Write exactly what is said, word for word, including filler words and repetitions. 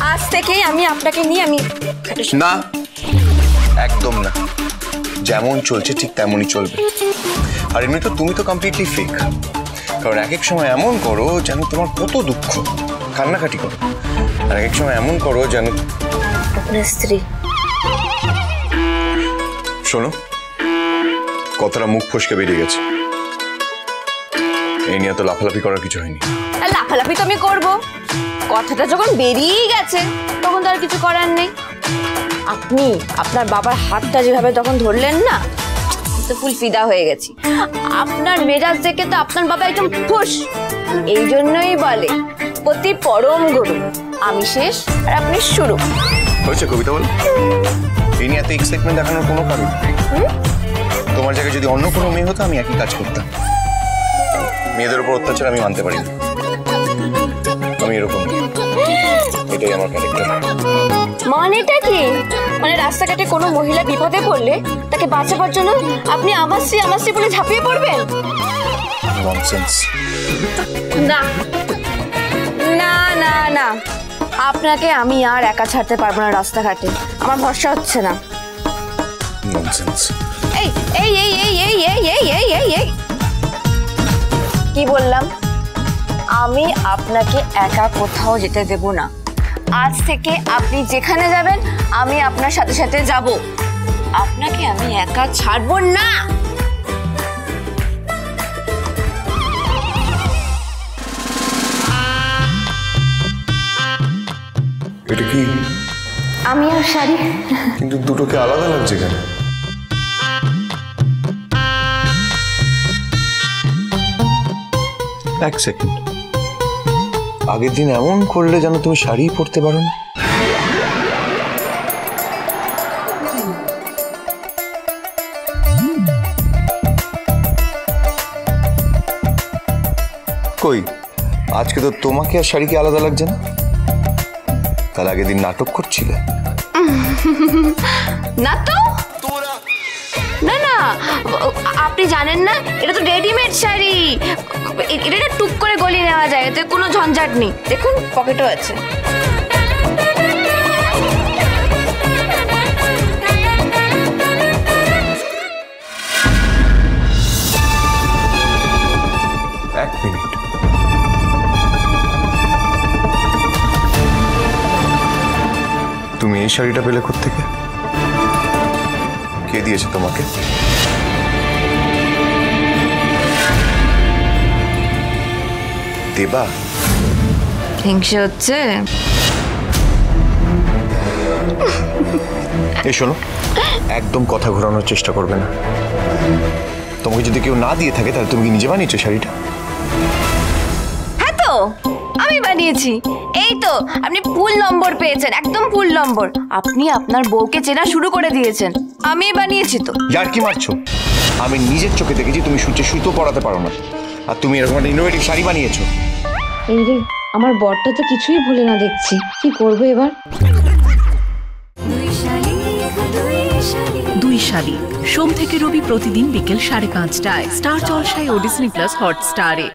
আজ থেকেই আমি আপনাকে নিয়ে আমি না, একদম না। যেমন চলছে ঠিক তেমনই চলবে। আর এমনি তো তুমি তো কমপ্লিটলি ফেক। কারণ এক এক সময় এমন করো যেন তোমার কত দুঃখ, কান্নাকাটি করো। আর এক এক সময় এমন করো যেন আপনার স্ত্রী। শোনো, কথাটা মুখ ফসকে বেরিয়ে গেছে। এই নিয়ে তো লাফালাফি করার কিছু হয়নি। লাফালাফি তো আমি করবো, কথাটা যখন বেরিয়েই গেছে তখন তো আর কিছু করার নেই। আপনি আপনার বাবার হাতটা যেভাবে তখন ধরলেন না, তো ফুল ফিদা হয়ে গেছি। আপনার মেজাজ দেখে তো আপনার বাবা একদম খুশ। এই জন্যই বলে অতি পরম গুরু, আমি শেষ আর আপনি শুরু। হয়েছে কবিতা বল, এই নিয়ে এত এক্সাইটমেন্ট দেখানোর কোনো কারণ। তোমার জায়গায় যদি অন্য কোনো মেয়ে হতো আমি একই কাজ করতাম। মেয়েদের উপর অত্যাচার আমি মানতে পারি না, আমি এরকম, এটাই আমার ক্যারেক্টার। মানেটা কি? মানে রাস্তাঘাটে কোনো মহিলা বিপদে পড়লে তাকে বাঁচাবার জন্য আপনি আমার স্ত্রী আমার স্ত্রী বলে ঝাঁপিয়ে পড়বেন? ননসেন্স। না না না না, আপনাকে আমি আর একা ছাড়তে পারবো না রাস্তাঘাটে, আমার ভরসা হচ্ছে না। ননসেন্স। এই এই এই এই এই এই এই এই এই এই কি বললাম? আমি আপনাকে একা কোথাও যেতে দেব না। আজ থেকে আপনি যেখানে যাবেন আমি আপনার সাথে সাথে যাব। আপনাকে আমি একা ছাড়বো না। এটা কি? আমি আর শাড়ি। কিন্তু দুটোকে আলাদা লাগছে কেন? এক সেকেন্ড, আগের দিন এমন করলে যেন তুমি শাড়ি পরতে পারো না। কই, আজকে তো তোমাকে আর শাড়িকে আলাদা লাগছে না। তার আগের দিন নাটক করছিলে না তো, না না, আপনি জানেন না এটা তো রেডিমেড শাড়ি। এটা টুক করে গলিয়ে নেওয়া যায়, এতে কোনো ঝঞ্ঝাট নেই। দেখুন পকেটও আছে। এক মিনিট, তুমি এই শাড়িটা পেলে কোত্থেকে? কে দিয়েছে তোমাকে? দেবা? হিংসে হচ্ছে? এই শোনো, একদম কথা ঘোরানোর চেষ্টা করবে না। তোমাকে যদি কেউ না দিয়ে থাকে তাহলে তুমি কি নিজে বানিয়েছো শাড়িটা? হ্যাঁ তো, আমি বানিয়েছি। এই তো আপনি ফুল নম্বর পেয়েছেন, একদম ফুল নম্বর। আপনি আপনার বউকে চেনা শুরু করে দিয়েছেন। আমি বানিয়েছি তো। ইয়ার কি মারছো? আমি নিজের চোখে দেখেছি তুমি সূর্যে সুতো পরাতে পারো না, আর তুমি এরকম একটা ইনোভেটিভ শাড়ি বানিয়েছো। এই রে, আমার বরটা তো কিছুই ভুলে না দেখছি। কি করবো এবার? দুই শালিক, সোম থেকে রবি প্রতিদিন বিকেল সাড়ে পাঁচটায় স্টার জলসায় ও ডিজনি প্লাস হটস্টারে।